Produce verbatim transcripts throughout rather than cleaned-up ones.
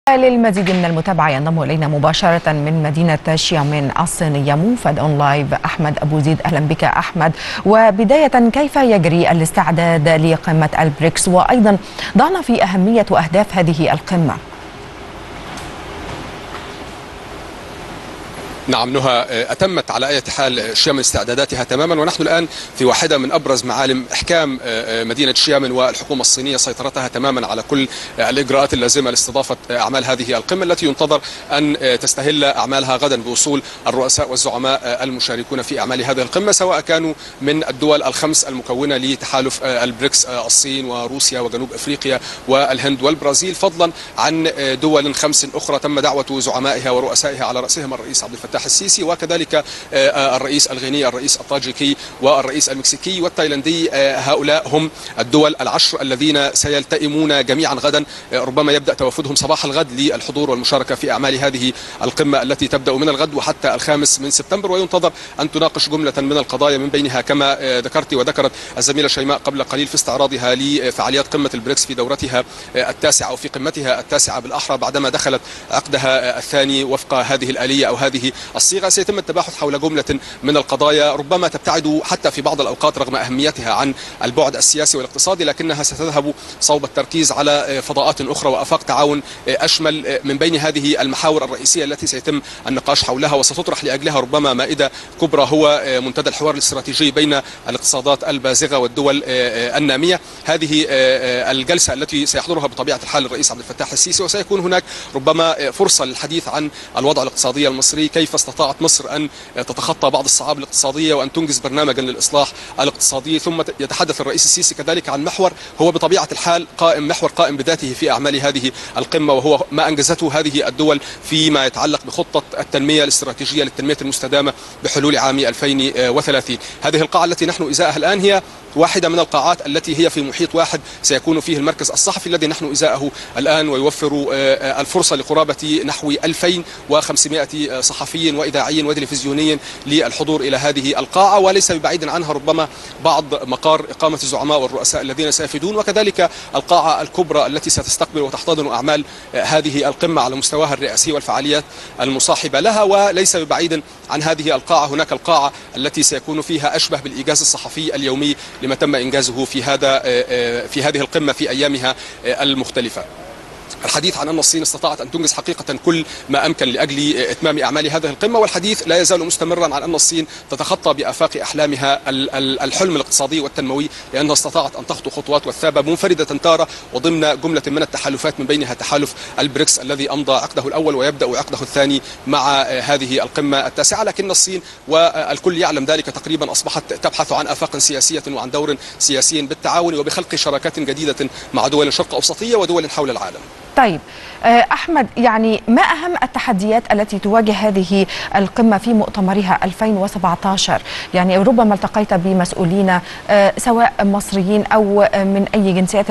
للمزيد من المتابعة ينضم إلينا مباشرة من مدينة شيامين الصينية موفد أون لايف أحمد أبو زيد. أهلا بك أحمد. وبداية كيف يجري الاستعداد لقمة البريكس، وأيضا ضعنا في أهمية وأهداف هذه القمة؟ نعم نهى، أتمت على أي حال شيامين استعداداتها تماما، ونحن الآن في واحدة من أبرز معالم إحكام مدينة شيامين والحكومة الصينية سيطرتها تماما على كل الإجراءات اللازمة لاستضافة أعمال هذه القمة التي ينتظر أن تستهل أعمالها غدا بوصول الرؤساء والزعماء المشاركون في أعمال هذه القمة، سواء كانوا من الدول الخمس المكونة لتحالف البريكس: الصين وروسيا وجنوب أفريقيا والهند والبرازيل، فضلا عن دول خمس أخرى تم دعوة زعمائها ورؤسائها على رأسهم الرئيس عبد الفتاح السيسي، وكذلك الرئيس الغيني، الرئيس الطاجيكي، والرئيس المكسيكي والتايلاندي. هؤلاء هم الدول العشر الذين سيلتئمون جميعا غدا، ربما يبدأ توافدهم صباح الغد للحضور والمشاركة في أعمال هذه القمة التي تبدأ من الغد وحتى الخامس من سبتمبر، وينتظر أن تناقش جملة من القضايا، من بينها كما ذكرت وذكرت الزميلة شيماء قبل قليل في استعراضها لفعاليات قمة البريكس في دورتها التاسعة أو في قمتها التاسعة بالأحرى بعدما دخلت عقدها الثاني وفق هذه الآلية أو هذه الصيغة. سيتم التباحث حول جملة من القضايا ربما تبتعد حتى في بعض الأوقات رغم أهميتها عن البعد السياسي والاقتصادي، لكنها ستذهب صوب التركيز على فضاءات أخرى وآفاق تعاون أشمل، من بين هذه المحاور الرئيسية التي سيتم النقاش حولها وستطرح لأجلها ربما مائدة كبرى، هو منتدى الحوار الاستراتيجي بين الاقتصادات البازغة والدول النامية. هذه الجلسة التي سيحضرها بطبيعة الحال الرئيس عبد الفتاح السيسي، وسيكون هناك ربما فرصة للحديث عن الوضع الاقتصادي المصري، كيف استطاعت مصر أن تتخطى بعض الصعاب الاقتصادية وأن تنجز برنامجا للإصلاح الاقتصادي. ثم يتحدث الرئيس السيسي كذلك عن محور هو بطبيعة الحال قائم محور قائم بذاته في أعمال هذه القمة، وهو ما أنجزته هذه الدول فيما يتعلق بخطة التنمية الاستراتيجية للتنمية المستدامة بحلول عام ألفين وثلاثين. هذه القاعة التي نحن إزاءها الآن هي واحدة من القاعات التي هي في محيط واحد سيكون فيه المركز الصحفي الذي نحن إزاءه الآن، ويوفر الفرصة لقرابة نحو ألفين وخمسمائة صحفي وإذاعي وتلفزيوني للحضور إلى هذه القاعة، وليس ببعيد عنها ربما بعض مقار إقامة الزعماء والرؤساء الذين سيفدون، وكذلك القاعة الكبرى التي ستستقبل وتحتضن أعمال هذه القمة على مستواها الرئاسي والفعاليات المصاحبة لها. وليس ببعيد عن هذه القاعة هناك القاعة التي سيكون فيها أشبه بالإيجاز الصحفي اليومي لما تم إنجازه في هذا في هذه القمة في أيامها المختلفة. الحديث عن أن الصين استطاعت أن تنجز حقيقة كل ما أمكن لأجل إتمام أعمال هذه القمة، والحديث لا يزال مستمرا عن أن الصين تتخطى بآفاق أحلامها الحلم الاقتصادي والتنموي، لأنها استطاعت أن تخطو خطوات وثابة منفردة تارة وضمن جملة من التحالفات، من بينها تحالف البريكس الذي أمضى عقده الأول ويبدأ عقده الثاني مع هذه القمة التاسعة. لكن الصين والكل يعلم ذلك تقريبا أصبحت تبحث عن آفاق سياسية وعن دور سياسي بالتعاون وبخلق شراكات جديدة مع دول شرق أوسطية ودول حول العالم. طيب أحمد، يعني ما أهم التحديات التي تواجه هذه القمة في مؤتمرها ألفين وسبعة عشر؟ يعني ربما التقيت بمسؤولين سواء مصريين أو من أي جنسيات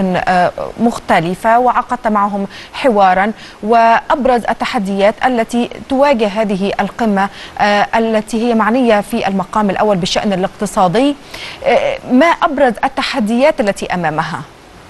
مختلفة وعقدت معهم حوارا، وأبرز التحديات التي تواجه هذه القمة التي هي معنية في المقام الأول بالشأن الاقتصادي، ما أبرز التحديات التي أمامها؟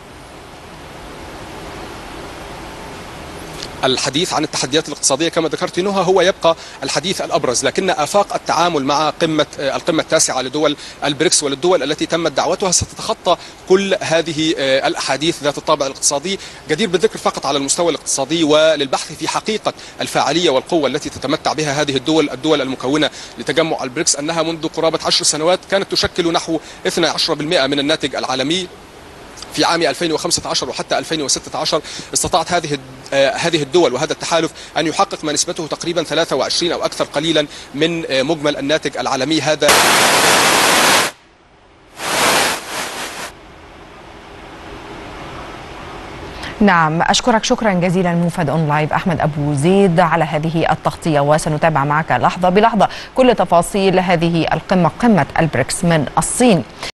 الحديث عن التحديات الاقتصادية كما ذكرت نهى هو يبقى الحديث الأبرز، لكن آفاق التعامل مع قمة القمة التاسعة لدول البريكس وللدول التي تمت دعوتها ستتخطى كل هذه الأحاديث ذات الطابع الاقتصادي. جدير بالذكر فقط على المستوى الاقتصادي وللبحث في حقيقة الفاعلية والقوة التي تتمتع بها هذه الدول الدول المكونة لتجمع البريكس، أنها منذ قرابة عشر سنوات كانت تشكل نحو اثني عشر بالمئة من الناتج العالمي. في عام ألفين وخمسة عشر وحتى ألفين وستة عشر استطاعت هذه هذه الدول وهذا التحالف أن يحقق ما نسبته تقريبا ثلاثة وعشرين أو أكثر قليلا من مجمل الناتج العالمي. هذا نعم، أشكرك شكرا جزيلا موفد أون لايف أحمد أبو زيد على هذه التغطية، وسنتابع معك لحظة بلحظة كل تفاصيل هذه القمة، قمة البريكس من الصين.